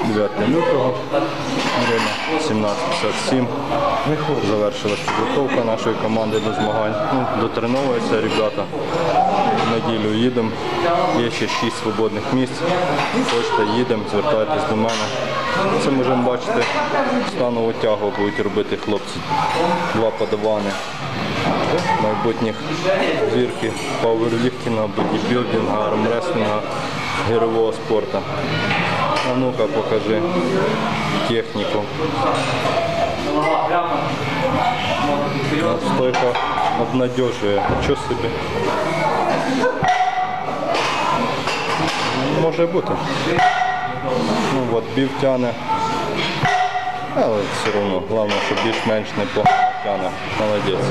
9 лютого, время 17:57. Завершилась підготовка нашої команди до змагань. Дотреновуються ребята. В неділю їдемо. Є ще 6 свободних місць. Хочете, їдемо, звертайтесь до мене. Це можемо бачити, станову тягу будуть робити хлопці. 2 подавани. Майбутніх зірки пауерліфтинга, бодібілдинга, армреслінга, гирового спорту. А ну-ка покажи техніку. Стойка обнадежує. Що собі? Може бути. Ну от, бів тяне. Але все одно, головне, щоб більш-менш не тяне. Молодець.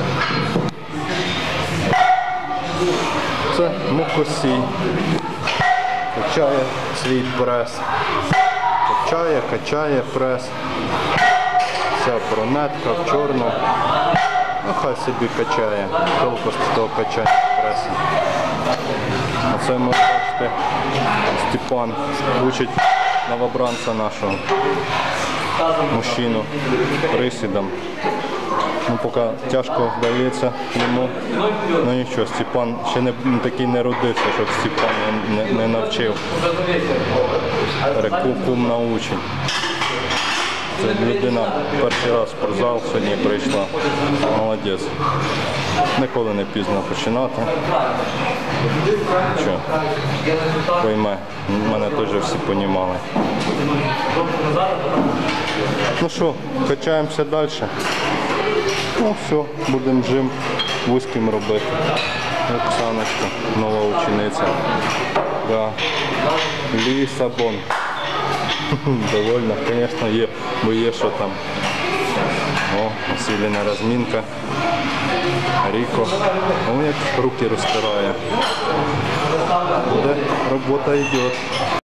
Це мукосій. Качає свій прес. Качає прес. Вся бронетка в чорну. Ну хай собі качає. Толку з того качання пресу. А це ми бачите, Степан учить новобранця нашого. Мужчину присідом. Ну, поки тяжко вдається йому. Ну нічого, Степан ще не такий не родився, щоб Степан не навчив. Кум научить. Це людина перший раз в спортзал сьогодні прийшла. Молодець. Ніколи не пізно починати. Що? Пойме. Мене теж всі розуміли. Ну що, качаємося далі. Ну все, будемо жим вузьким робити. Оксаночка, нова учениця. Да. Лісабон. Довольно, звісно, є, бо є що там. О, усилена розмінка. Ріко. О, як руки розтирає. Буде, робота йде.